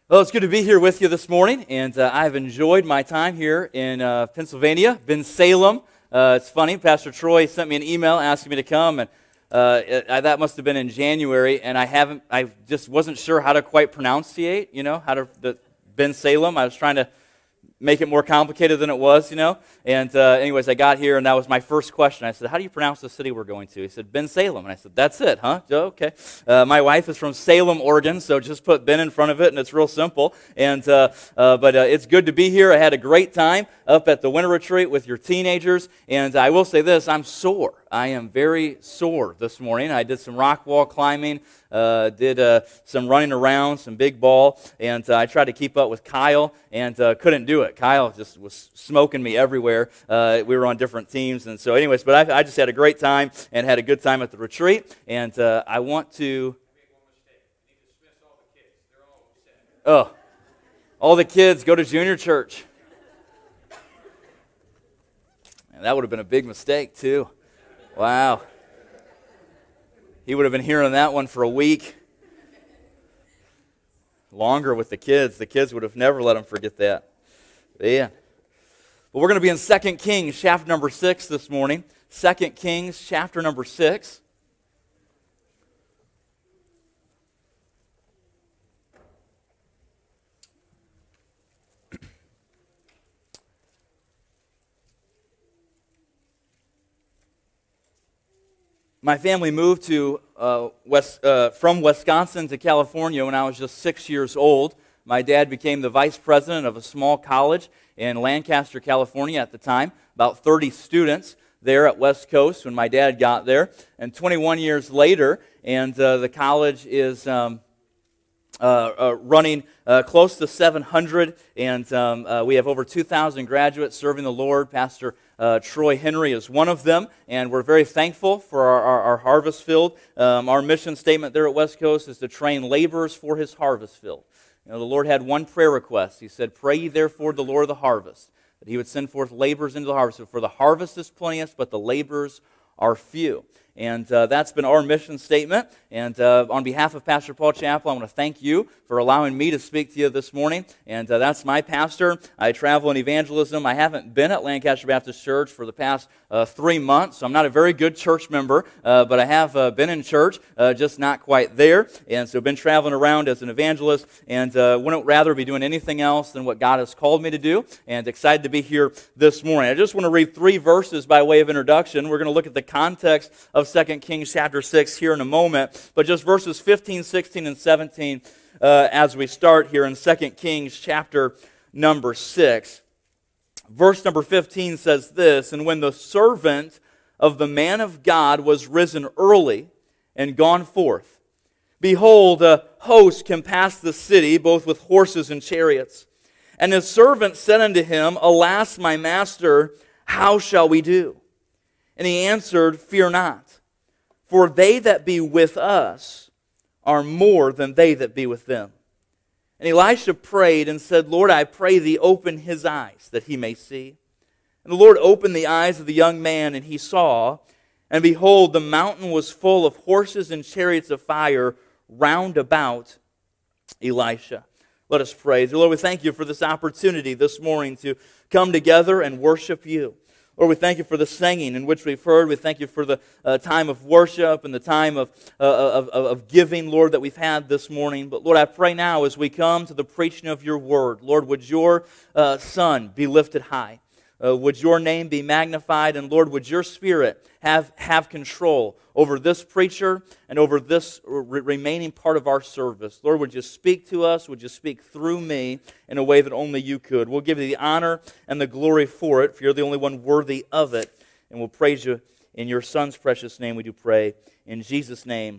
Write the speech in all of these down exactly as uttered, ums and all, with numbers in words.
Well, it's good to be here with you this morning, and uh, I've enjoyed my time here in uh, Pennsylvania, Bensalem. Uh, it's funny, Pastor Troy sent me an email asking me to come, and uh, it, I, that must have been in January, and I haven't, I just wasn't sure how to quite pronunciate, you know, how to, the Bensalem. I was trying to make it more complicated than it was, you know. And uh, anyways, I got here, and that was my first question. I said, how do you pronounce the city we're going to? He said, Bensalem. And I said, that's it, huh? Okay. Uh, my wife is from Salem, Oregon, so just put Ben in front of it, and it's real simple. And uh, uh, But uh, it's good to be here. I had a great time up at the winter retreat with your teenagers. And I will say this, I'm sore. I am very sore this morning. I did some rock wall climbing, uh, did uh, some running around, some big ball, and uh, I tried to keep up with Kyle, and uh, couldn't do it. Kyle just was smoking me everywhere. Uh, we were on different teams, and so anyways, but I, I just had a great time and had a good time at the retreat, and uh, I want to... Oh, all the kids go to junior church. And that would have been a big mistake, too. Wow. He would have been hearing that one for a week. Longer with the kids. The kids would have never let him forget that. Yeah. Well, we're going to be in Second Kings, chapter number six this morning. Second Kings, chapter number six. My family moved to uh, West, uh, from Wisconsin to California when I was just six years old. My dad became the vice president of a small college in Lancaster, California at the time. About thirty students there at West Coast when my dad got there. And twenty-one years later, and uh, the college is um, uh, uh, running uh, close to seven hundred, and um, uh, we have over two thousand graduates serving the Lord. Pastor Uh, Troy Henry is one of them, and we're very thankful for our, our, our harvest field. Um, our mission statement there at West Coast is to train laborers for his harvest field. You know, the Lord had one prayer request. He said, "Pray ye therefore the Lord of the harvest, that he would send forth laborers into the harvest. For the harvest is plenteous, but the laborers are few." And uh, that's been our mission statement. And uh, on behalf of Pastor Paul Chappell, I want to thank you for allowing me to speak to you this morning. And uh, that's my pastor. I travel in evangelism. I haven't been at Lancaster Baptist Church for the past uh, three months, so I'm not a very good church member, uh, but I have uh, been in church, uh, just not quite there. And so I've been traveling around as an evangelist, and uh, wouldn't rather be doing anything else than what God has called me to do, and excited to be here this morning. I just want to read three verses by way of introduction. We're going to look at the context of Second Kings chapter six here in a moment, but just verses fifteen, sixteen, and seventeen uh, as we start here in Second Kings chapter number six. Verse number fifteen says this, "And when the servant of the man of God was risen early and gone forth, behold, a host compassed the city, both with horses and chariots. And his servant said unto him, Alas, my master, how shall we do? And he answered, Fear not. For they that be with us are more than they that be with them. And Elisha prayed and said, Lord, I pray thee, open his eyes, that he may see. And the Lord opened the eyes of the young man, and he saw, and behold, the mountain was full of horses and chariots of fire round about Elisha." Let us pray. Lord, we thank you for this opportunity this morning to come together and worship you. Lord, we thank you for the singing in which we've heard. We thank you for the uh, time of worship and the time of, uh, of, of giving, Lord, that we've had this morning. But Lord, I pray now as we come to the preaching of your word, Lord, would your uh, Son be lifted high? Uh, would your name be magnified? And Lord, would your Spirit have, have control over this preacher and over this re- remaining part of our service? Lord, would you speak to us? Would you speak through me in a way that only you could? We'll give you the honor and the glory for it, for you're the only one worthy of it. And we'll praise you in your Son's precious name we do pray. In Jesus' name,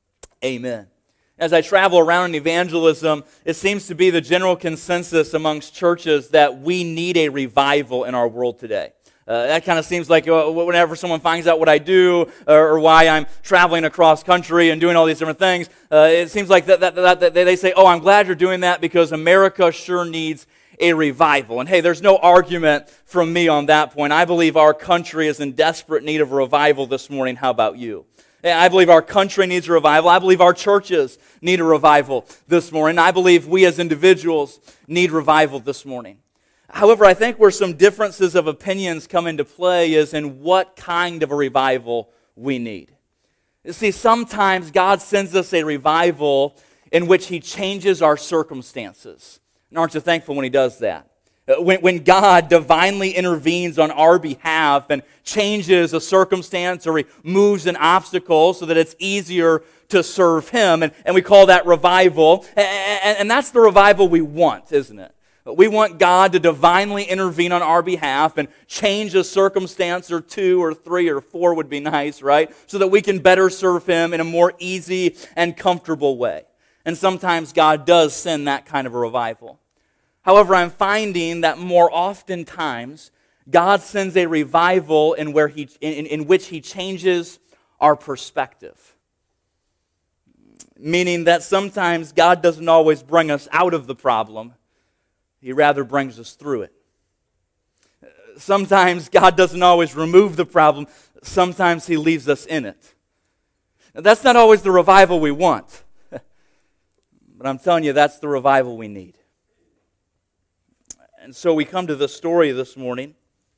amen. As I travel around in evangelism, it seems to be the general consensus amongst churches that we need a revival in our world today. Uh, that kind of seems like uh, whenever someone finds out what I do or, or why I'm traveling across country and doing all these different things, uh, it seems like that, that, that, that they say, oh, I'm glad you're doing that because America sure needs a revival. And hey, there's no argument from me on that point. I believe our country is in desperate need of a revival this morning. How about you? I believe our country needs a revival. I believe our churches need a revival this morning. I believe we as individuals need revival this morning. However, I think where some differences of opinions come into play is in what kind of a revival we need. You see, sometimes God sends us a revival in which He changes our circumstances. And aren't you thankful when He does that? When, when God divinely intervenes on our behalf and changes a circumstance or removes an obstacle so that it's easier to serve Him. And, and we call that revival. And, and that's the revival we want, isn't it? We want God to divinely intervene on our behalf and change a circumstance or two or three or four would be nice, right? So that we can better serve Him in a more easy and comfortable way. And sometimes God does send that kind of a revival. However, I'm finding that more oftentimes God sends a revival in, where he, in, in which He changes our perspective. Meaning that sometimes God doesn't always bring us out of the problem. He rather brings us through it. Sometimes God doesn't always remove the problem. Sometimes He leaves us in it. Now, that's not always the revival we want. But I'm telling you, that's the revival we need. And so we come to the story this morning,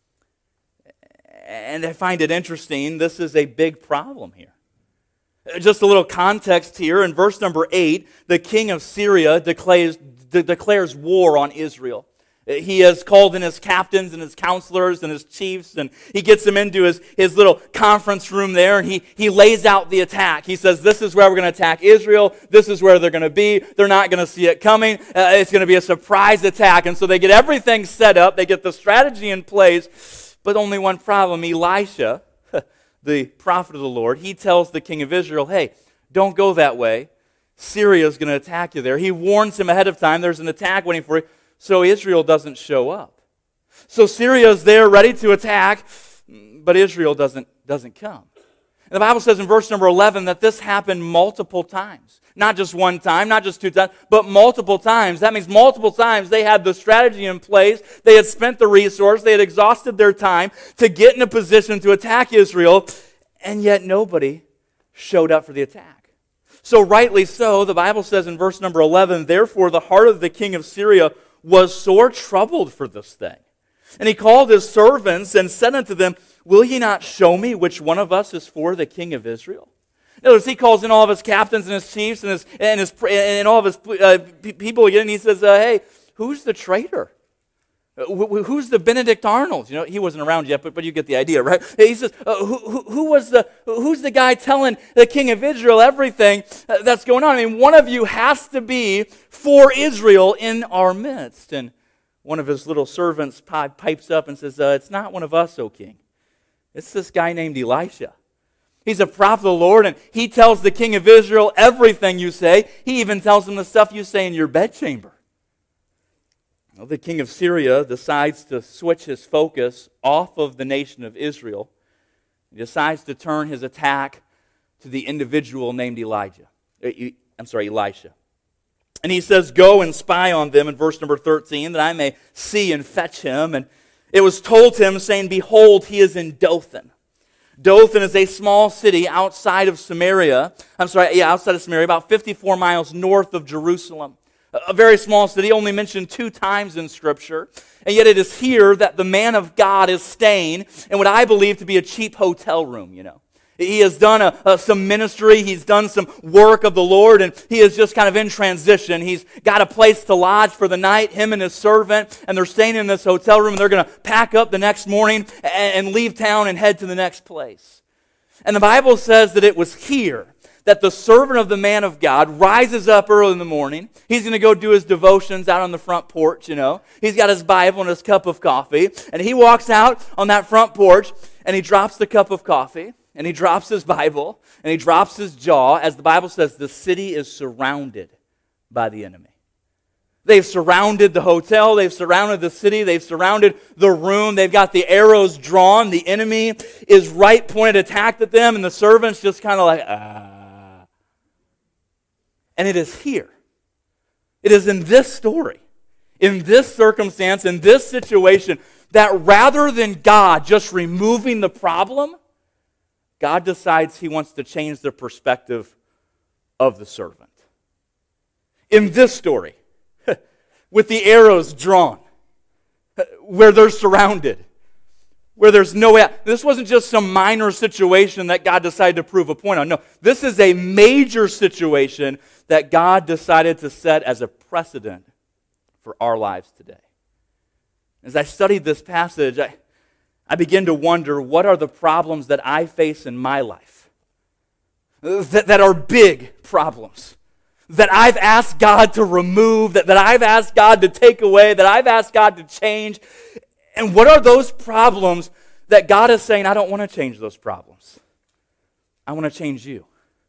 and I find it interesting. This is a big problem here. Just a little context here. In verse number eight, the king of Syria declares, de- declares war on Israel. He has called in his captains and his counselors and his chiefs, and he gets them into his, his little conference room there, and he, he lays out the attack. He says, this is where we're going to attack Israel. This is where they're going to be. They're not going to see it coming. Uh, it's going to be a surprise attack. And so they get everything set up. They get the strategy in place, but only one problem. Elisha, the prophet of the Lord, he tells the king of Israel, hey, don't go that way. Syria is going to attack you there. He warns him ahead of time. There's an attack waiting for you. So Israel doesn't show up. So Syria is there ready to attack, but Israel doesn't, doesn't come. And the Bible says in verse number eleven that this happened multiple times. Not just one time, not just two times, but multiple times. That means multiple times they had the strategy in place. They had spent the resource. They had exhausted their time to get in a position to attack Israel, and yet nobody showed up for the attack. So rightly so, the Bible says in verse number eleven, therefore the heart of the king of Syria was sore troubled for this thing. And he called his servants and said unto them, will ye not show me which one of us is for the king of Israel? In other words, he calls in all of his captains and his chiefs and, his, and, his, and all of his uh, people again, and he says, uh, hey, who's the traitor? Who's the Benedict Arnold? You know, he wasn't around yet, but, but you get the idea, right? He says, uh, who, who, who was the, who's the guy telling the king of Israel everything that's going on? I mean, one of you has to be for Israel in our midst. And one of his little servants pipes up and says, uh, it's not one of us, O king. It's this guy named Elisha. He's a prophet of the Lord, and he tells the king of Israel everything you say. He even tells him the stuff you say in your bedchamber. Well, the king of Syria decides to switch his focus off of the nation of Israel. He decides to turn his attack to the individual named Elijah. I'm sorry, Elisha. And he says, go and spy on them in verse number thirteen, that I may see and fetch him. And it was told him, saying, behold, he is in Dothan. Dothan is a small city outside of Samaria. I'm sorry, yeah, outside of Samaria, about fifty-four miles north of Jerusalem. A very small city, only mentioned two times in Scripture. And yet it is here that the man of God is staying in what I believe to be a cheap hotel room, you know. He has done a, a, some ministry, he's done some work of the Lord, and he is just kind of in transition. He's got a place to lodge for the night, him and his servant, and they're staying in this hotel room, and they're going to pack up the next morning and, and leave town and head to the next place. And the Bible says that it was here that the servant of the man of God rises up early in the morning. He's going to go do his devotions out on the front porch, you know. He's got his Bible and his cup of coffee. And he walks out on that front porch, and he drops the cup of coffee, and he drops his Bible, and he drops his jaw. As the Bible says, the city is surrounded by the enemy. They've surrounded the hotel. They've surrounded the city. They've surrounded the room. They've got the arrows drawn. The enemy is right pointed attack at them, and the servant's just kind of like, ah. And it is here. It is in this story, in this circumstance, in this situation, that rather than God just removing the problem, God decides he wants to change the perspective of the servant. In this story, with the arrows drawn, where they're surrounded, where there's no way out. This wasn't just some minor situation that God decided to prove a point on. No, this is a major situation that God decided to set as a precedent for our lives today. As I studied this passage, I, I began to wonder, what are the problems that I face in my life that, that are big problems, that I've asked God to remove, that, that I've asked God to take away, that I've asked God to change? And what are those problems that God is saying, I don't want to change those problems. I want to change you.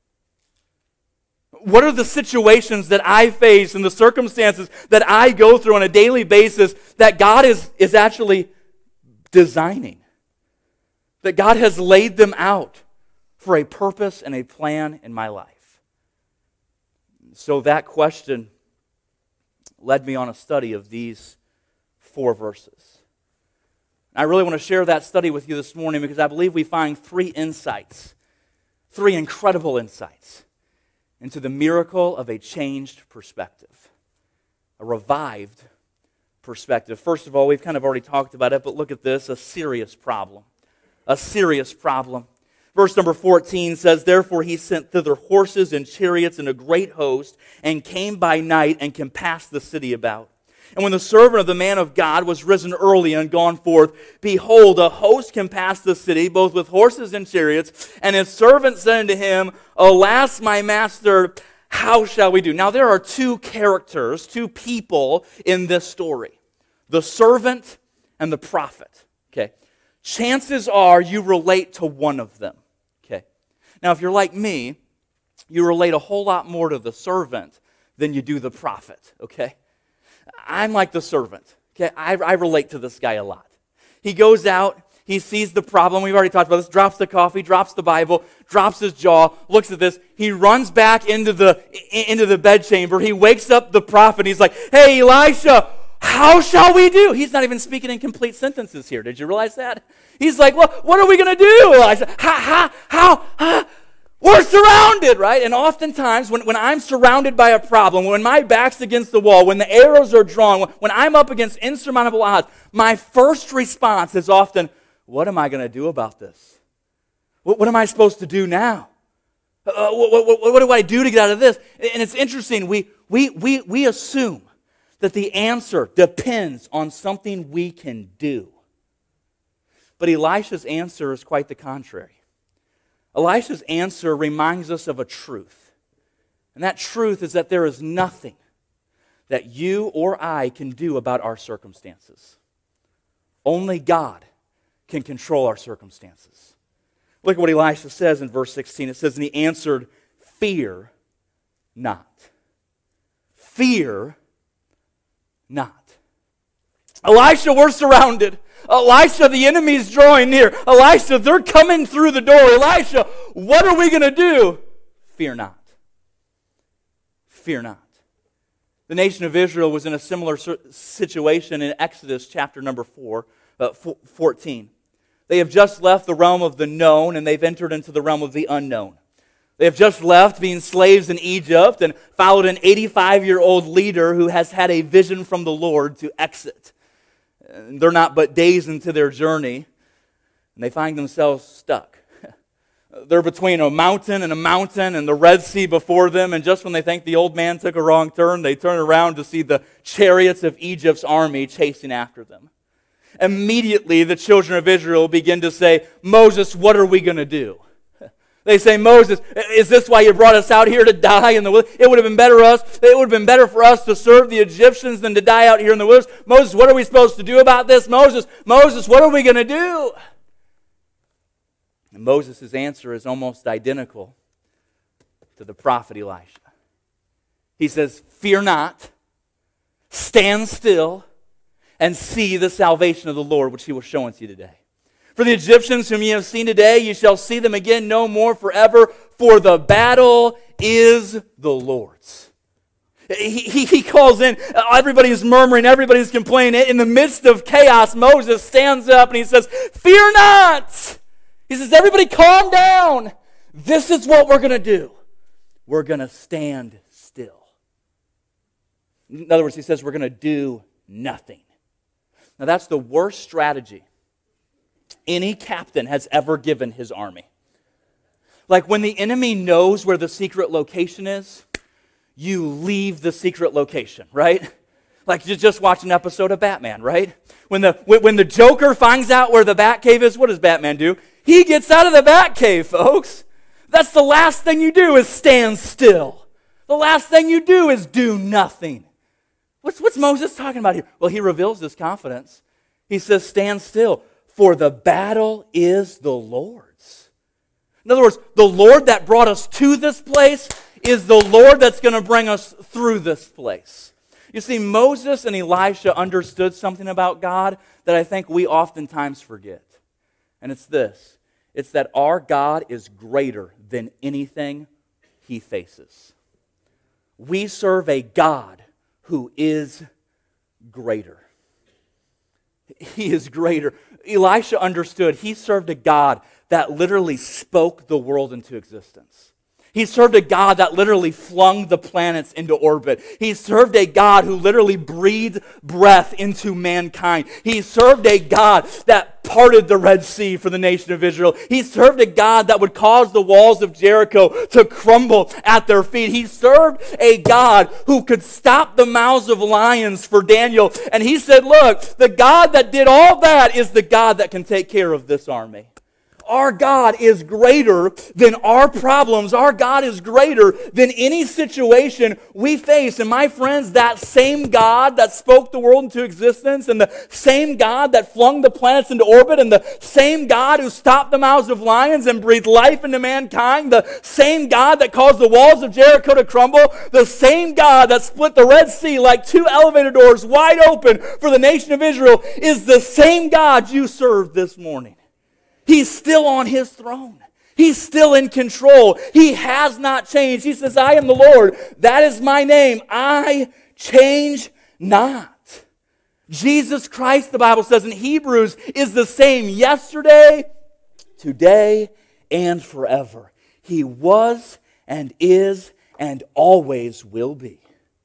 What are the situations that I face and the circumstances that I go through on a daily basis that God is, is actually designing? That God has laid them out for a purpose and a plan in my life. So that question led me on a study of these four verses. I really want to share that study with you this morning because I believe we find three insights, three incredible insights into the miracle of a changed perspective, a revived perspective. First of all, we've kind of already talked about it, but look at this, a serious problem. A serious problem. Verse number fourteen says, "Therefore he sent thither horses and chariots and a great host, and came by night and compassed the city about. And when the servant of the man of God was risen early and gone forth, behold, a host compassed the city, both with horses and chariots. And his servant said unto him, Alas, my master, how shall we do?" Now there are two characters, two people in this story. The servant and the prophet. Okay. Chances are you relate to one of them. Okay. Now if you're like me, you relate a whole lot more to the servant than you do the prophet. Okay. I'm like the servant. Okay, I, I relate to this guy a lot. He goes out, he sees the problem. We've already talked about this. Drops the coffee, drops the Bible, drops his jaw, looks at this. He runs back into the into the bedchamber. He wakes up the prophet. He's like, "Hey, Elisha, how shall we do?" He's not even speaking in complete sentences here. Did you realize that? He's like, "Well, what are we going to do, Elisha? How, how, how, how? We're surrounded," right? And oftentimes, when, when I'm surrounded by a problem, when my back's against the wall, when the arrows are drawn, when, when I'm up against insurmountable odds, my first response is often, what am I going to do about this? What, what am I supposed to do now? Uh, what, what, what, what do I do to get out of this? And it's interesting, we, we, we, we assume that the answer depends on something we can do. But Elisha's answer is quite the contrary. Elisha's answer reminds us of a truth. And that truth is that there is nothing that you or I can do about our circumstances. Only God can control our circumstances. Look at what Elisha says in verse sixteen. It says, "And he answered, Fear not. Fear not." Elisha, we're surrounded. Elisha, the enemy's drawing near. Elisha, they're coming through the door. Elisha, what are we going to do? Fear not. Fear not. The nation of Israel was in a similar situation in Exodus chapter number four, uh, fourteen. They have just left the realm of the known and they've entered into the realm of the unknown. They have just left being slaves in Egypt and followed an eighty-five-year-old leader who has had a vision from the Lord to exit. And they're not but days into their journey, and they find themselves stuck. They're between a mountain and a mountain and the Red Sea before them, and just when they think the old man took a wrong turn, they turn around to see the chariots of Egypt's army chasing after them. Immediately, the children of Israel begin to say, "Moses, what are we going to do?" They say, "Moses, is this why you brought us out here to die in the wilderness? It would have been better us. It would have been better for us to serve the Egyptians than to die out here in the wilderness. Moses, what are we supposed to do about this? Moses, Moses, what are we going to do?" And Moses' answer is almost identical to the prophet Elisha. He says, "Fear not, stand still, and see the salvation of the Lord, which he will show unto you today. For the Egyptians whom ye have seen today, ye shall see them again no more forever, for the battle is the Lord's." He, he, he calls in, everybody's murmuring, everybody's complaining. In the midst of chaos, Moses stands up and he says, "Fear not." He says, everybody calm down. This is what we're going to do. We're going to stand still. In other words, he says we're going to do nothing. Now that's the worst strategy any captain has ever given his army. Like when the enemy knows where the secret location is, you leave the secret location, right? Like you just watch an episode of Batman, right? When the when the Joker finds out where the Batcave is, what does Batman do? He gets out of the Batcave, folks. That's the last thing you do is stand still. The last thing you do is do nothing. What's, what's Moses talking about here? Well, he reveals his confidence. He says, stand still, for the battle is the Lord's. In other words, the Lord that brought us to this place is the Lord that's going to bring us through this place. You see, Moses and Elisha understood something about God that I think we oftentimes forget. And it's this. It's that our God is greater than anything he faces. We serve a God who is greater. He is greater. Elisha understood he served a God that literally spoke the world into existence. He served a God that literally flung the planets into orbit. He served a God who literally breathed breath into mankind. He served a God that parted the Red Sea for the nation of Israel. He served a God that would cause the walls of Jericho to crumble at their feet. He served a God who could stop the mouths of lions for Daniel. And he said, look, the God that did all that is the God that can take care of this army. Our God is greater than our problems. Our God is greater than any situation we face. And my friends, that same God that spoke the world into existence, and the same God that flung the planets into orbit, and the same God who stopped the mouths of lions and breathed life into mankind, the same God that caused the walls of Jericho to crumble, the same God that split the Red Sea like two elevator doors wide open for the nation of Israel, is the same God you serve this morning. He's still on his throne. He's still in control. He has not changed. He says, I am the Lord. That is my name. I change not. Jesus Christ, the Bible says in Hebrews, is the same yesterday, today, and forever. He was and is and always will be.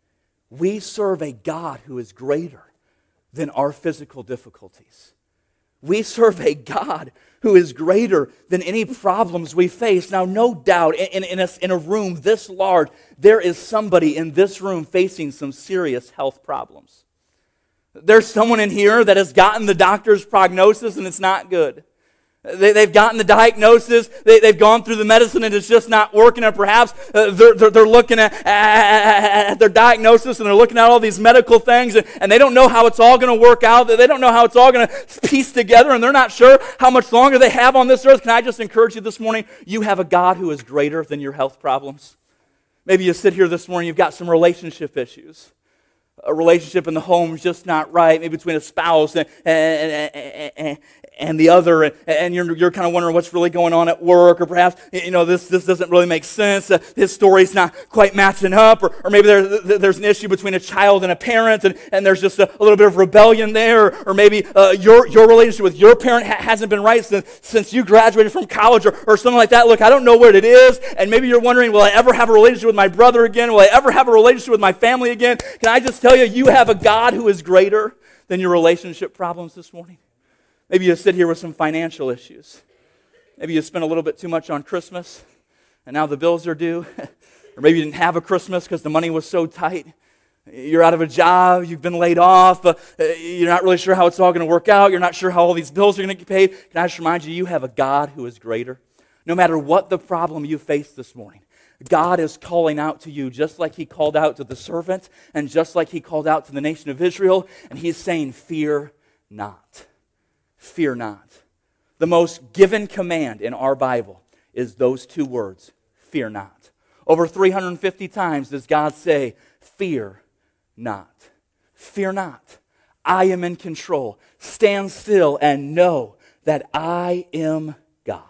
We serve a God who is greater than our physical difficulties. We serve a God who is greater than any problems we face. Now, no doubt, in, in, a, in a room this large, there is somebody in this room facing some serious health problems. There's someone in here that has gotten the doctor's prognosis and it's not good. They, they've gotten the diagnosis, they, they've gone through the medicine and it's just not working, and perhaps uh, they're, they're, they're looking at, at their diagnosis and they're looking at all these medical things and, and they don't know how it's all going to work out, they don't know how it's all going to piece together, and they're not sure how much longer they have on this earth. Can I just encourage you this morning, you have a God who is greater than your health problems. Maybe you sit here this morning, you've got some relationship issues. A relationship in the home is just not right, maybe between a spouse and, and, and, and the other, and, and you're, you're kind of wondering what's really going on at work, or perhaps, you know, this, this doesn't really make sense, uh, his story's not quite matching up, or, or maybe there, there's an issue between a child and a parent, and, and there's just a, a little bit of rebellion there, or, or maybe uh, your, your relationship with your parent ha- hasn't been right since, since you graduated from college, or, or something like that. Look, I don't know what it is, and maybe you're wondering, will I ever have a relationship with my brother again? Will I ever have a relationship with my family again? Can I just tell you, you have a God who is greater than your relationship problems this morning. Maybe you sit here with some financial issues. Maybe you spent a little bit too much on Christmas, and now the bills are due. Or maybe you didn't have a Christmas because the money was so tight. You're out of a job, you've been laid off, uh, you're not really sure how it's all going to work out, you're not sure how all these bills are going to get paid. Can I just remind you, you have a God who is greater. No matter what the problem you face this morning, God is calling out to you just like He called out to the servant and just like He called out to the nation of Israel, and He's saying, fear not. Fear not. The most given command in our Bible is those two words, fear not. Over three hundred fifty times does God say, fear not. Fear not. I am in control. Stand still and know that I am God.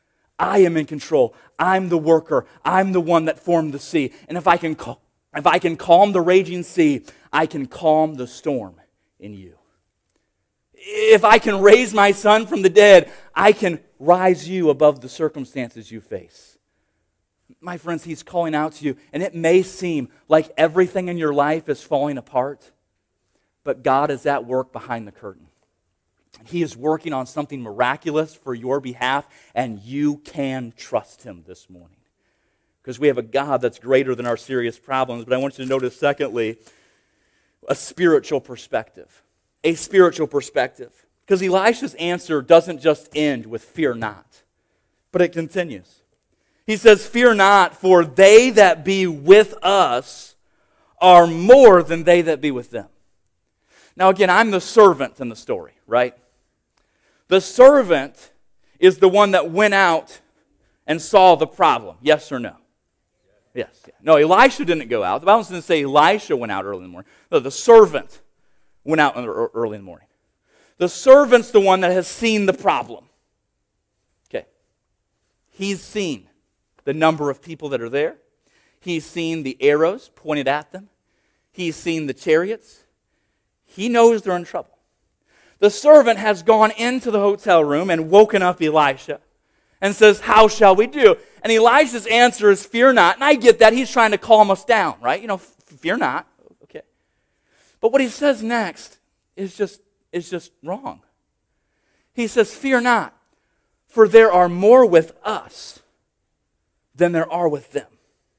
I am in control. I'm the worker. I'm the one that formed the sea. And if I can cal- if I can calm the raging sea, I can calm the storm in you. If I can raise my son from the dead, I can rise you above the circumstances you face. My friends, he's calling out to you, and it may seem like everything in your life is falling apart, but God is at work behind the curtain. He is working on something miraculous for your behalf, and you can trust him this morning. Because we have a God that's greater than our serious problems. But I want you to notice, secondly, a spiritual perspective. A spiritual perspective. Because Elisha's answer doesn't just end with fear not, but it continues. He says, fear not, for they that be with us are more than they that be with them. Now again, I'm the servant in the story, right? The servant is the one that went out and saw the problem. Yes or no? Yes. Yeah. No, Elisha didn't go out. The Bible doesn't say Elisha went out early in the morning. No, the servant went out early in the morning. The servant's the one that has seen the problem. Okay. He's seen the number of people that are there. He's seen the arrows pointed at them. He's seen the chariots. He knows they're in trouble. The servant has gone into the hotel room and woken up Elisha and says, how shall we do? And Elisha's answer is, fear not. And I get that. He's trying to calm us down, right? You know, fear not. Okay. But what he says next is just, is just wrong. He says, fear not, for there are more with us than there are with them.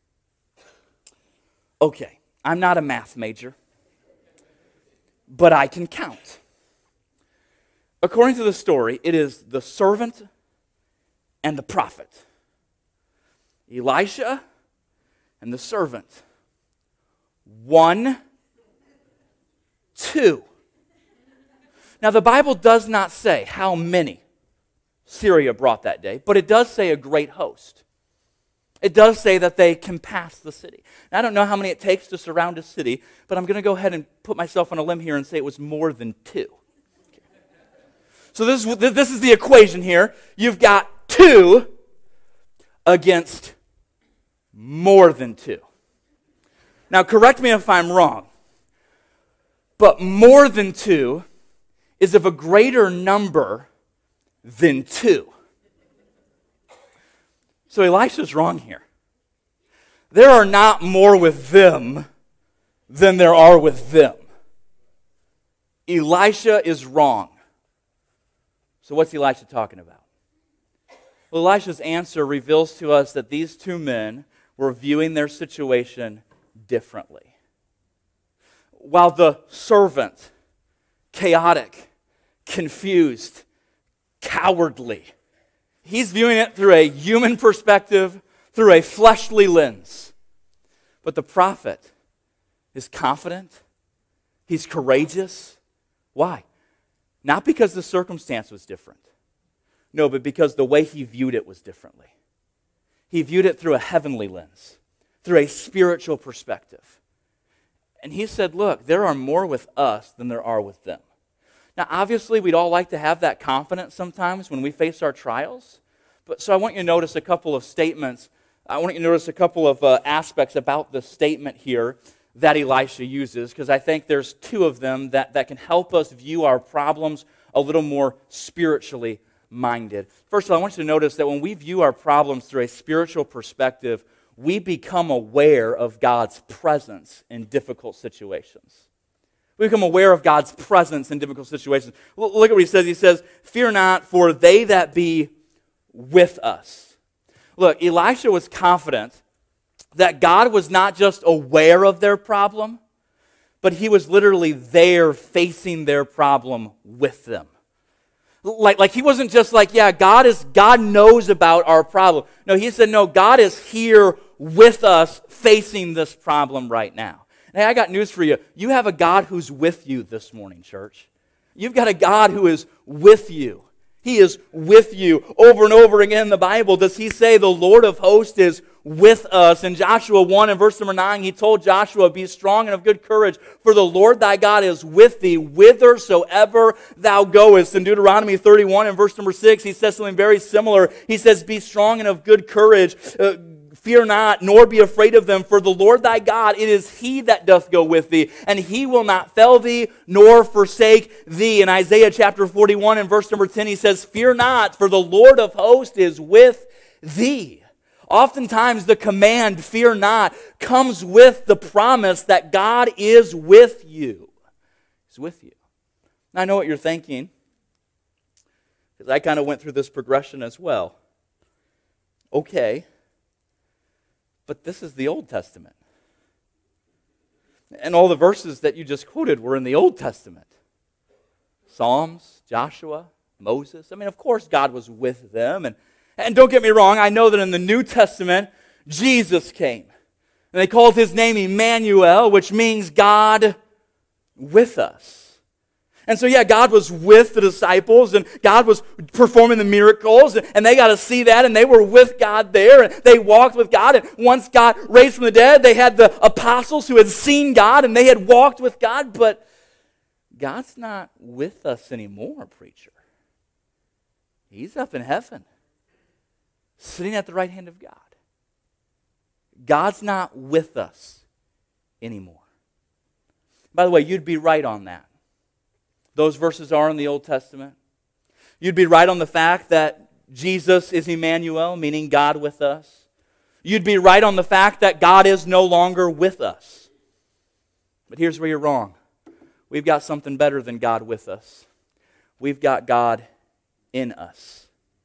Okay, I'm not a math major, but I can count. According to the story, it is the servant and the prophet. Elisha and the servant. One, two. Now the Bible does not say how many Syria brought that day, but it does say a great host. It does say that they compassed the city. Now, I don't know how many it takes to surround a city, but I'm going to go ahead and put myself on a limb here and say it was more than two. Okay. So this is, this is the equation here. You've got two against more than two. Now, correct me if I'm wrong, but more than two is of a greater number than two. So Elisha's wrong here. There are not more with them than there are with them. Elisha is wrong. So what's Elisha talking about? Well, Elisha's answer reveals to us that these two men were viewing their situation differently. While the servant, chaotic, confused, cowardly, he's viewing it through a human perspective, through a fleshly lens. But the prophet is confident. He's courageous. Why? Not because the circumstance was different. No, but because the way he viewed it was differently. He viewed it through a heavenly lens, through a spiritual perspective. And he said, look, there are more with us than there are with them. Now, obviously, we'd all like to have that confidence sometimes when we face our trials. But so I want you to notice a couple of statements. I want you to notice a couple of uh, aspects about the statement here that Elisha uses, because I think there's two of them that, that can help us view our problems a little more spiritually minded. First of all, I want you to notice that when we view our problems through a spiritual perspective, we become aware of God's presence in difficult situations. We become aware of God's presence in difficult situations. Look at what he says. He says, fear not, for they that be with us. Look, Elisha was confident that God was not just aware of their problem, but he was literally there facing their problem with them. Like, like he wasn't just like, yeah, God is God knows about our problem. No, he said, no, God is here with us facing this problem right now. Hey, I got news for you. You have a God who's with you this morning, church. You've got a God who is with you. He is with you. Over and over again in the Bible, does he say the Lord of hosts is with us? In Joshua one and verse number nine, he told Joshua, be strong and of good courage, for the Lord thy God is with thee whithersoever thou goest. In Deuteronomy thirty-one and verse number six, he says something very similar. He says, be strong and of good courage, uh, Fear not, nor be afraid of them, for the Lord thy God, it is he that doth go with thee, and he will not fail thee, nor forsake thee. In Isaiah chapter forty-one and verse number ten, he says, fear not, for the Lord of hosts is with thee. Oftentimes the command, fear not, comes with the promise that God is with you. He's with you. And I know what you're thinking, because I kind of went through this progression as well. Okay. But this is the Old Testament. And all the verses that you just quoted were in the Old Testament. Psalms, Joshua, Moses. I mean, of course God was with them. And, and don't get me wrong, I know that in the New Testament, Jesus came. And they called his name Emmanuel, which means God with us. And so, yeah, God was with the disciples, and God was performing the miracles, and they got to see that, and they were with God there, and they walked with God. And once God raised from the dead, they had the apostles who had seen God, and they had walked with God. But God's not with us anymore, preacher. He's up in heaven, sitting at the right hand of God. God's not with us anymore. By the way, you'd be right on that. Those verses are in the Old Testament. You'd be right on the fact that Jesus is Emmanuel, meaning God with us. You'd be right on the fact that God is no longer with us. But here's where you're wrong. We've got something better than God with us. We've got God in us.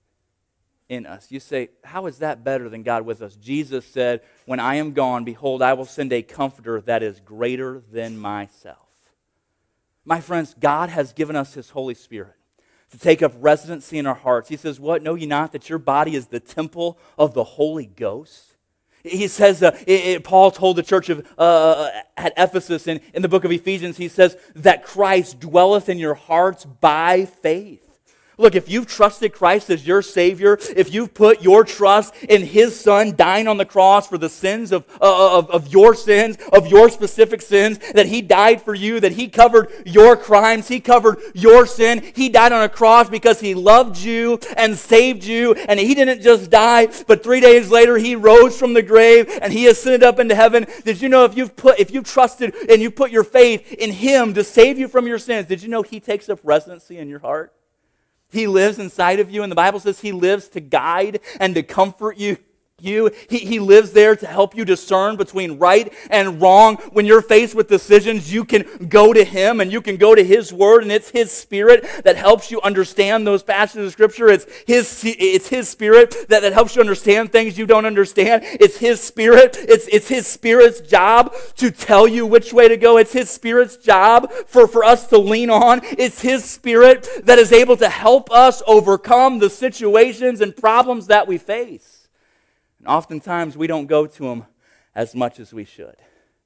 In us. You say, how is that better than God with us? Jesus said, when I am gone, behold, I will send a comforter that is greater than myself. My friends, God has given us His Holy Spirit to take up residency in our hearts. He says, what, know ye not that your body is the temple of the Holy Ghost? He says, uh, it, it, Paul told the church of uh, at Ephesus in, in the book of Ephesians, he says, that Christ dwelleth in your hearts by faith. Look, if you've trusted Christ as your Savior, if you've put your trust in His Son dying on the cross for the sins of, uh, of, of your sins, of your specific sins, that He died for you, that He covered your crimes, He covered your sin, He died on a cross because He loved you and saved you, and He didn't just die, but three days later He rose from the grave and He ascended up into heaven. Did you know if you've put, if you've trusted and you put your faith in Him to save you from your sins, did you know He takes up residency in your heart? He lives inside of you, and the Bible says He lives to guide and to comfort you. You. He, he lives there to help you discern between right and wrong. When you're faced with decisions, you can go to Him and you can go to His Word, and it's His Spirit that helps you understand those passages of Scripture. It's His, it's His Spirit that, that helps you understand things you don't understand. It's His Spirit. It's, it's His Spirit's job to tell you which way to go. It's His Spirit's job for, for us to lean on. It's His Spirit that is able to help us overcome the situations and problems that we face. Oftentimes, we don't go to Him as much as we should.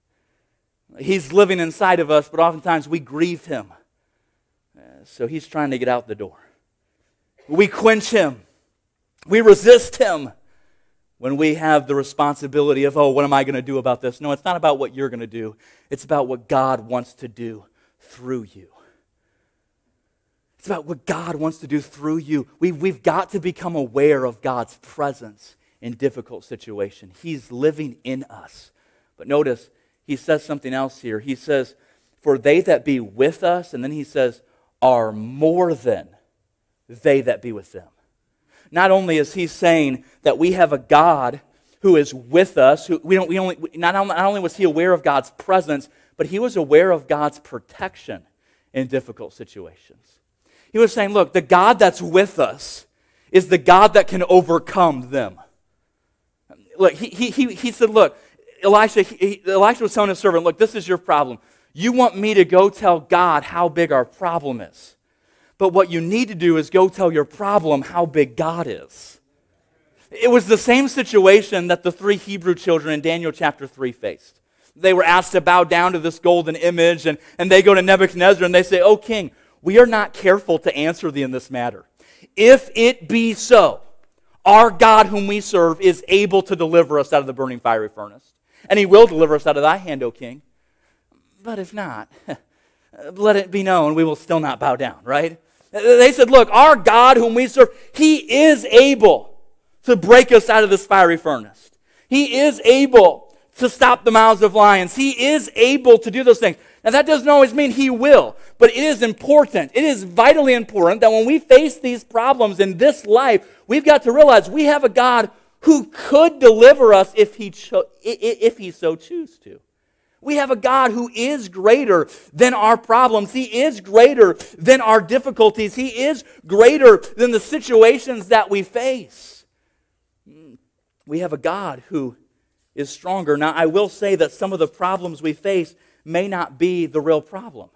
He's living inside of us, but oftentimes we grieve Him. Uh, so He's trying to get out the door. We quench Him. We resist Him when we have the responsibility of, oh, what am I going to do about this? No, it's not about what you're going to do. It's about what God wants to do through you. It's about what God wants to do through you. We, we've got to become aware of God's presence in difficult situation. He's living in us. But notice, he says something else here. He says, for they that be with us, and then he says, are more than they that be with them. Not only is he saying that we have a God who is with us, who we don't we only not only, not only was he aware of God's presence, but he was aware of God's protection in difficult situations. He was saying, look, the God that's with us is the God that can overcome them. Look, he, he, he said, look, Elisha, he, Elisha was telling his servant, look, this is your problem. You want me to go tell God how big our problem is. But what you need to do is go tell your problem how big God is. It was the same situation that the three Hebrew children in Daniel chapter three faced. They were asked to bow down to this golden image, and, and they go to Nebuchadnezzar and they say, O king, we are not careful to answer thee in this matter. If it be so, our God whom we serve is able to deliver us out of the burning fiery furnace. And He will deliver us out of thy hand, O king. But if not, let it be known, we will still not bow down, right? They said, look, our God whom we serve, He is able to break us out of this fiery furnace. He is able to stop the mouths of lions. He is able to do those things. Now, that doesn't always mean He will, but it is important. It is vitally important that when we face these problems in this life, we've got to realize we have a God who could deliver us if He, cho- if he so choose to. We have a God who is greater than our problems. He is greater than our difficulties. He is greater than the situations that we face. We have a God who is stronger. Now, I will say that some of the problems we face may not be the real problem.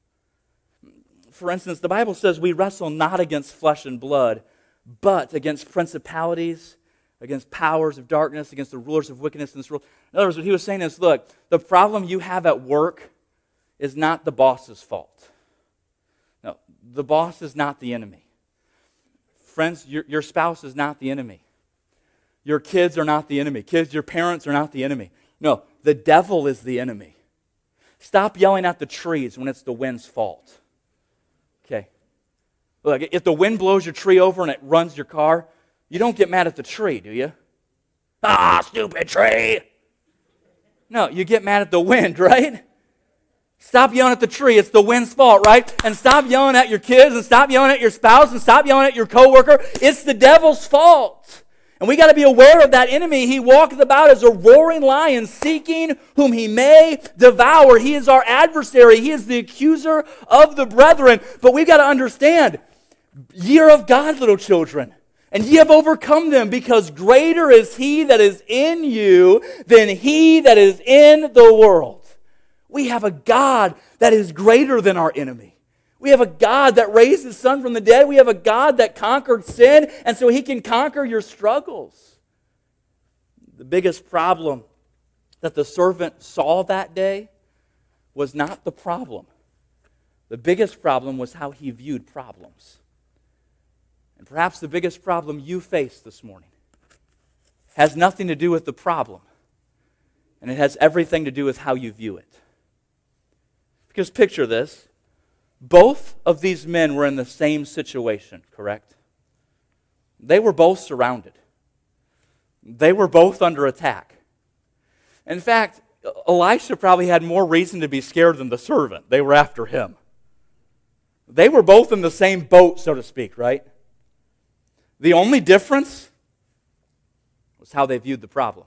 For instance, the Bible says we wrestle not against flesh and blood, but against principalities, against powers of darkness, against the rulers of wickedness in this world. In other words, what he was saying is, look, the problem you have at work is not the boss's fault. No, the boss is not the enemy. Friends, your, your spouse is not the enemy. Your kids are not the enemy. Kids, your parents are not the enemy. No, the devil is the enemy. Stop yelling at the trees when it's the wind's fault. Okay. Look, if the wind blows your tree over and it runs your car, you don't get mad at the tree, do you? Ah, stupid tree! No, you get mad at the wind, right? Stop yelling at the tree. It's the wind's fault, right? And stop yelling at your kids, and stop yelling at your spouse, and stop yelling at your coworker. It's the devil's fault. And we got to be aware of that enemy. He walketh about as a roaring lion, seeking whom he may devour. He is our adversary. He is the accuser of the brethren. But we've got to understand, ye are of God, little children, and ye have overcome them, because greater is He that is in you than he that is in the world. We have a God that is greater than our enemy. We have a God that raised His Son from the dead. We have a God that conquered sin, and so He can conquer your struggles. The biggest problem that the servant saw that day was not the problem. The biggest problem was how he viewed problems. And perhaps the biggest problem you face this morning has nothing to do with the problem, and it has everything to do with how you view it. Because picture this. Both of these men were in the same situation, correct? They were both surrounded. They were both under attack. In fact, Elisha probably had more reason to be scared than the servant. They were after him. They were both in the same boat, so to speak, right? The only difference was how they viewed the problem.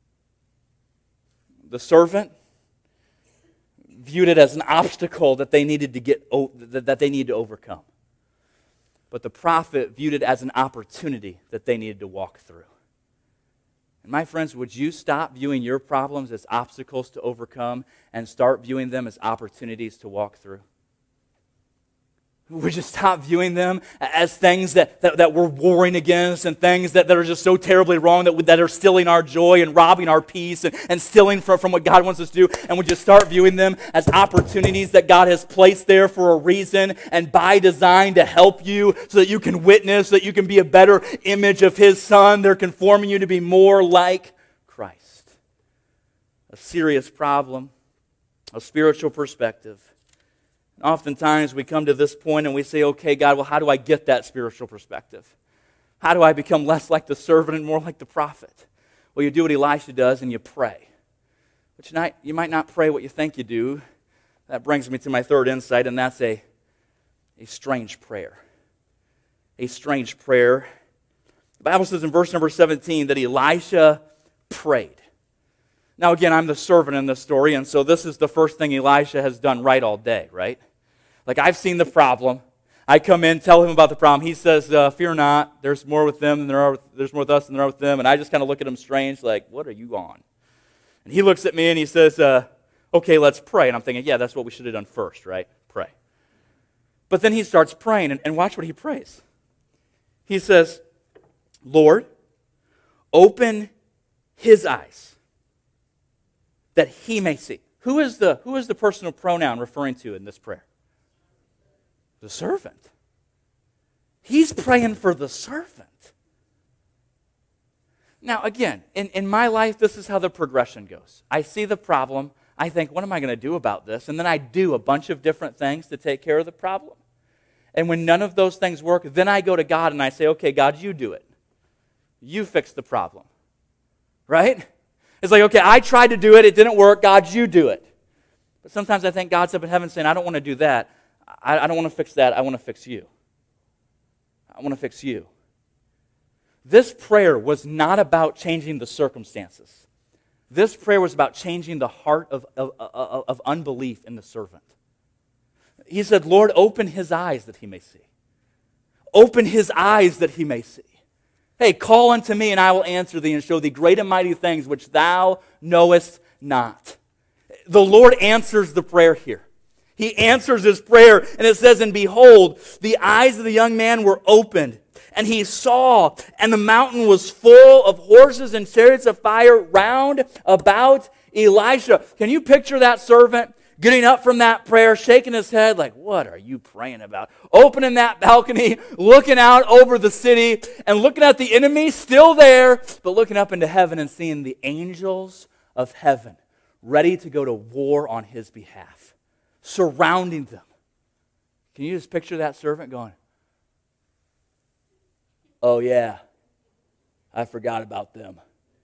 The servant viewed it as an obstacle that they needed to get that they needed to overcome. But the prophet viewed it as an opportunity that they needed to walk through. And my friends, would you stop viewing your problems as obstacles to overcome and start viewing them as opportunities to walk through? Would you stop viewing them as things that, that, that we're warring against, and things that, that are just so terribly wrong that, that are stealing our joy and robbing our peace and, and stealing from, from what God wants us to do? And would you start viewing them as opportunities that God has placed there for a reason and by design to help you so that you can witness, so that you can be a better image of His Son? They're conforming you to be more like Christ. A serious problem, a spiritual perspective. Oftentimes we come to this point and we say, okay, God, well, how do I get that spiritual perspective? How do I become less like the servant and more like the prophet? Well, you do what Elisha does and you pray. But you might, you might not pray what you think you do. That brings me to my third insight, and that's a, a strange prayer. A strange prayer. The Bible says in verse number seventeen that Elisha prayed. Now again, I'm the servant in this story, and so this is the first thing Elisha has done right all day, right? Like, I've seen the problem. I come in, tell him about the problem. He says, uh, fear not, there's more with them than there are with, there's more with us than there are with them. And I just kind of look at him strange, like, what are you on? And he looks at me and he says, uh, okay, let's pray. And I'm thinking, yeah, that's what we should have done first, right? Pray. But then he starts praying, and, and watch what he prays. He says, Lord, open his eyes that he may see. Who is the, who is the personal pronoun referring to in this prayer? The servant. He's praying for the servant. Now, again, in, in my life, this is how the progression goes. I see the problem. I think, what am I going to do about this? And then I do a bunch of different things to take care of the problem. And when none of those things work, then I go to God and I say, okay, God, you do it. You fix the problem. Right? It's like, okay, I tried to do it. It didn't work. God, you do it. But sometimes I think God's up in heaven saying, I don't want to do that. I, I don't want to fix that. I want to fix you. I want to fix you. This prayer was not about changing the circumstances. This prayer was about changing the heart of, of, of, of unbelief in the servant. He said, Lord, open his eyes that he may see. Open his eyes that he may see. Hey, call unto me, and I will answer thee and show thee great and mighty things which thou knowest not. The Lord answers the prayer here. He answers his prayer, and it says, and behold, the eyes of the young man were opened, and he saw, and the mountain was full of horses and chariots of fire round about Elisha. Can you picture that servant getting up from that prayer, shaking his head like, what are you praying about? Opening that balcony, looking out over the city, and looking at the enemy still there, but looking up into heaven and seeing the angels of heaven ready to go to war on his behalf, surrounding them. Can you just picture that servant going, oh yeah, I forgot about them.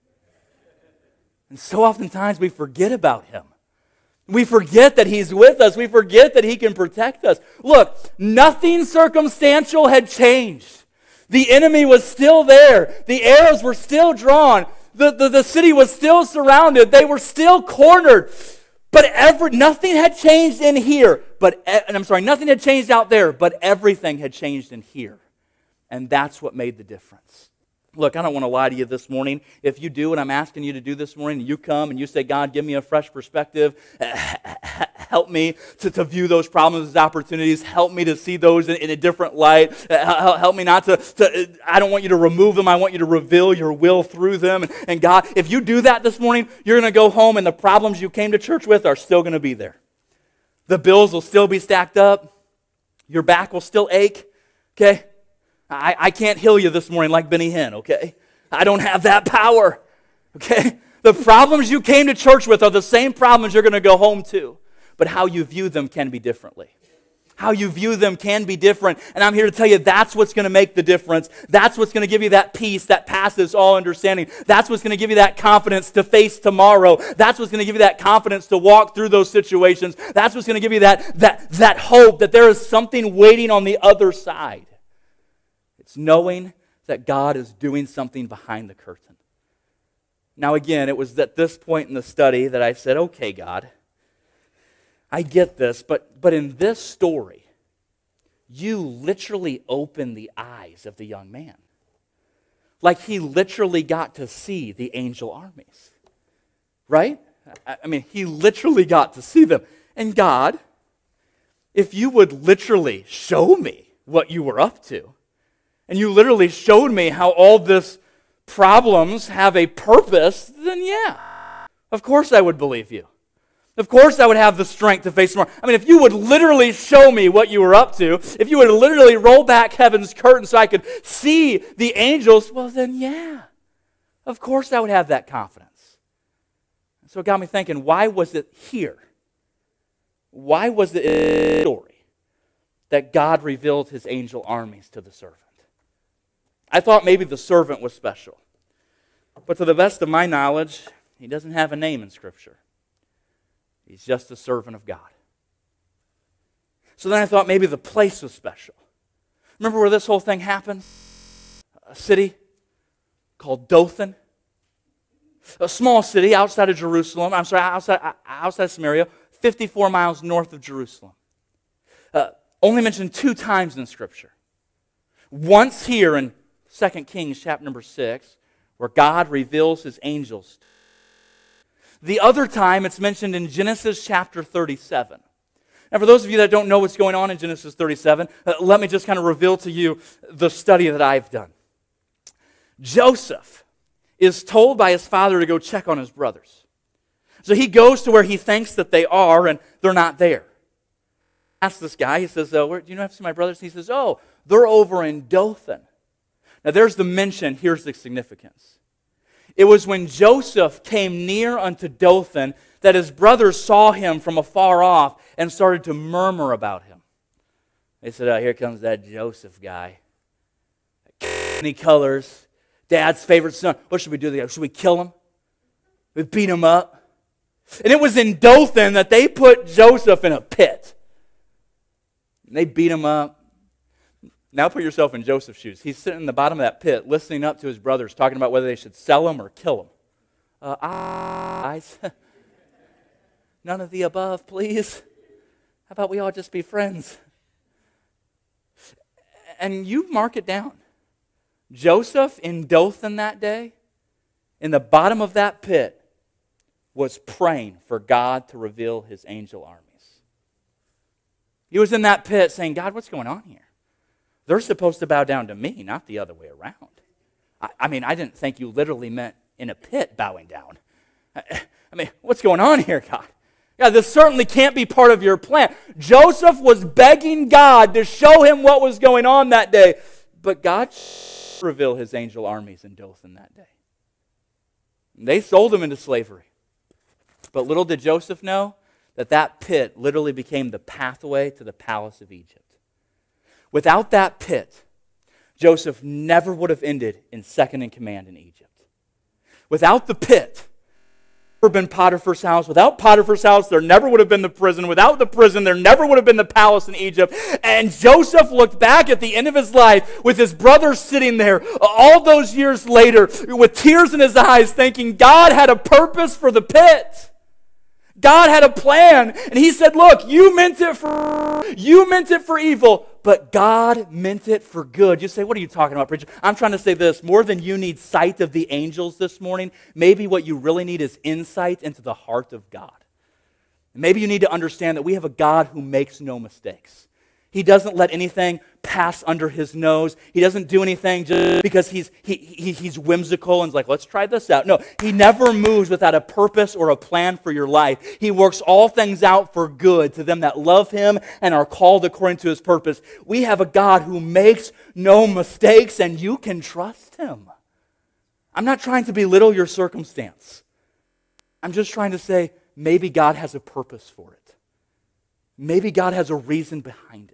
And so oftentimes we forget about him. We forget that he's with us. We forget that he can protect us. Look, nothing circumstantial had changed. The enemy was still there. The arrows were still drawn. The, the, the city was still surrounded. They were still cornered. But ever, nothing had changed in here. But and I'm sorry, nothing had changed out there, but everything had changed in here. And that's what made the difference. Look, I don't want to lie to you this morning. If you do what I'm asking you to do this morning, and you come and you say, God, give me a fresh perspective. Help me to, to view those problems as opportunities. Help me to see those in, in a different light. Help me not to, to, I don't want you to remove them. I want you to reveal your will through them. And, and God, if you do that this morning, you're going to go home and the problems you came to church with are still going to be there. The bills will still be stacked up. Your back will still ache. Okay? I, I can't heal you this morning like Benny Hinn, okay? I don't have that power, okay? The problems you came to church with are the same problems you're going to go home to, but how you view them can be differently. How you view them can be different, and I'm here to tell you that's what's going to make the difference. That's what's going to give you that peace that passes all understanding. That's what's going to give you that confidence to face tomorrow. That's what's going to give you that confidence to walk through those situations. That's what's going to give you that, that, that hope that there is something waiting on the other side. It's knowing that God is doing something behind the curtain. Now again, it was at this point in the study that I said, okay, God, I get this, but, but in this story, you literally opened the eyes of the young man. Like he literally got to see the angel armies. Right? I mean, he literally got to see them. And God, if you would literally show me what you were up to, and you literally showed me how all this problems have a purpose, then yeah, of course I would believe you. Of course I would have the strength to face tomorrow. I mean, if you would literally show me what you were up to, if you would literally roll back heaven's curtain so I could see the angels, well then yeah, of course I would have that confidence. So it got me thinking, why was it here? Why was it in the story that God revealed his angel armies to the servant? I thought maybe the servant was special. But to the best of my knowledge, he doesn't have a name in Scripture. He's just a servant of God. So then I thought maybe the place was special. Remember where this whole thing happened? A city called Dothan. A small city outside of Jerusalem. I'm sorry, outside, outside of Samaria, fifty-four miles north of Jerusalem. Uh, only mentioned two times in Scripture. Once here in Second Kings chapter number six, where God reveals his angels. The other time it's mentioned in Genesis chapter thirty-seven. Now for those of you that don't know what's going on in Genesis thirty-seven, uh, let me just kind of reveal to you the study that I've done. Joseph is told by his father to go check on his brothers. So he goes to where he thinks that they are and they're not there. Asks this guy, he says, oh, where, do you know have to see my brothers? He says, oh, they're over in Dothan. Now there's the mention, here's the significance. It was when Joseph came near unto Dothan that his brothers saw him from afar off and started to murmur about him. They said, oh, here comes that Joseph guy. Any colors, dad's favorite son. What should we do? Should we kill him? We beat him up. And it was in Dothan that they put Joseph in a pit. And they beat him up. Now put yourself in Joseph's shoes. He's sitting in the bottom of that pit, listening up to his brothers, talking about whether they should sell him or kill him. Uh, eyes. None of the above, please. How about we all just be friends? And you mark it down. Joseph in Dothan that day, in the bottom of that pit, was praying for God to reveal his angel armies. He was in that pit saying, God, what's going on here? They're supposed to bow down to me, not the other way around. I, I mean, I didn't think you literally meant in a pit bowing down. I, I mean, what's going on here, God? Yeah, this certainly can't be part of your plan. Joseph was begging God to show him what was going on that day. But God revealed his angel armies in Dothan that day. They sold him into slavery. But little did Joseph know that that pit literally became the pathway to the palace of Egypt. Without that pit, Joseph never would have ended in second in command in Egypt. Without the pit, never been Potiphar's house. Without Potiphar's house, there never would have been the prison. Without the prison, there never would have been the palace in Egypt. And Joseph looked back at the end of his life with his brothers sitting there all those years later with tears in his eyes thinking God had a purpose for the pit. God had a plan, and he said, look, you meant it for you meant it for evil, but God meant it for good. You say, what are you talking about, preacher? I'm trying to say this. More than you need sight of the angels this morning, maybe what you really need is insight into the heart of God. Maybe you need to understand that we have a God who makes no mistakes. He doesn't let anything pass under his nose. He doesn't do anything just because he's, he, he, he's whimsical and is like, let's try this out. No, he never moves without a purpose or a plan for your life. He works all things out for good to them that love him and are called according to his purpose. We have a God who makes no mistakes, and you can trust him. I'm not trying to belittle your circumstance. I'm just trying to say maybe God has a purpose for it. Maybe God has a reason behind it.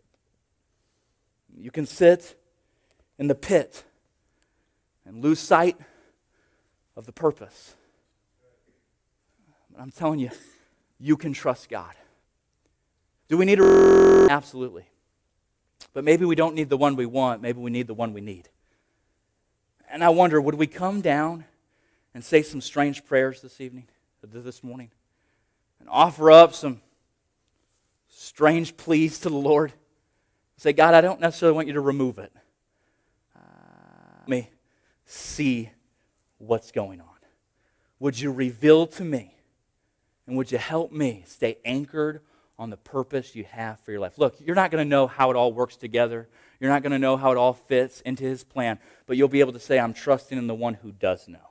You can sit in the pit and lose sight of the purpose. But I'm telling you, you can trust God. Do we need a... Absolutely. But maybe we don't need the one we want. Maybe we need the one we need. And I wonder, would we come down and say some strange prayers this evening, this morning, and offer up some strange pleas to the Lord? Say, God, I don't necessarily want you to remove it. Uh, let me see what's going on. Would you reveal to me, and would you help me stay anchored on the purpose you have for your life? Look, you're not going to know how it all works together. You're not going to know how it all fits into his plan, but you'll be able to say, I'm trusting in the one who does know.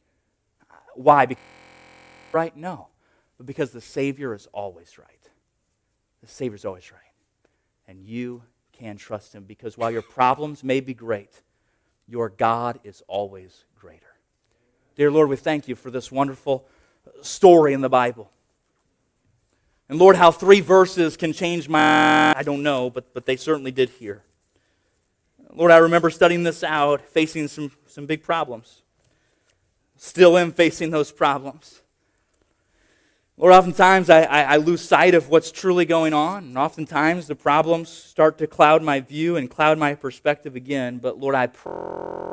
Why? Because right? No. But because the Savior is always right. The Savior is always right. And you can trust him, because while your problems may be great, your God is always greater. Dear Lord, we thank you for this wonderful story in the Bible. And Lord, how three verses can change my... I don't know, but, but they certainly did here. Lord, I remember studying this out, facing some, some big problems. Still am facing those problems. Lord, oftentimes I, I, I lose sight of what's truly going on, and oftentimes the problems start to cloud my view and cloud my perspective again. But Lord, I pray,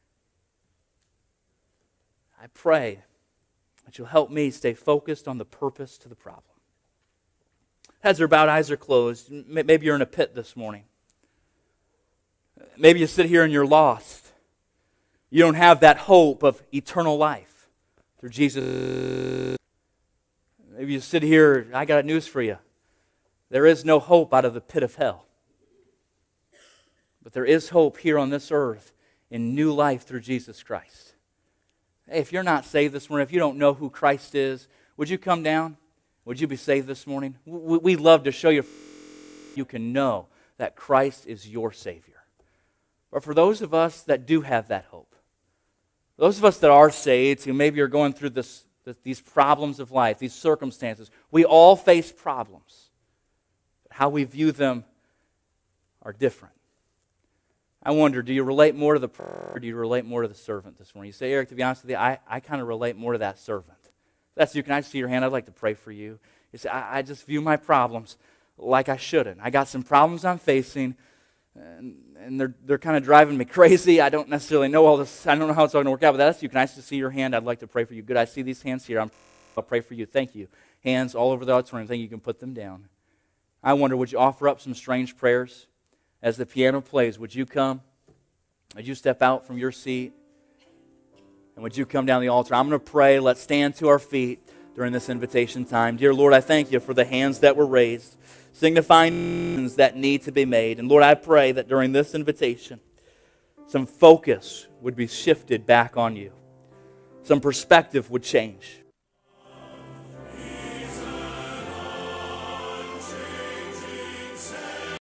I pray that you'll help me stay focused on the purpose to the problem. Heads are bowed, eyes are closed. Maybe you're in a pit this morning. Maybe you sit here and you're lost. You don't have that hope of eternal life through Jesus. Maybe you sit here, I got news for you. There is no hope out of the pit of hell. But there is hope here on this earth in new life through Jesus Christ. Hey, if you're not saved this morning, if you don't know who Christ is, would you come down? Would you be saved this morning? We'd love to show you you can know that Christ is your Savior. But for those of us that do have that hope, those of us that are saved, who maybe are going through this these problems of life, these circumstances. We all face problems. But how we view them are different. I wonder, do you relate more to the prophet or do you relate more to the servant this morning? You say, Eric, to be honest with you, I, I kind of relate more to that servant. That's you. Can I see your hand? I'd like to pray for you. You say, I, I just view my problems like I shouldn't. I got some problems I'm facing, and, and they're they're kind of driving me crazy. I don't necessarily know all this. I don't know how it's all going to work out, but that's you. Can I just see your hand? I'd like to pray for you. Good. I see these hands here. I'm, I'll pray for you. Thank you. Hands all over the auditorium. Thank you. You can put them down. I wonder, would you offer up some strange prayers as the piano plays? Would you come? Would you step out from your seat? And would you come down the altar? I'm going to pray. Let's stand to our feet during this invitation time. Dear Lord, I thank you for the hands that were raised, signifying that need to be made. And Lord, I pray that during this invitation, some focus would be shifted back on you. Some perspective would change.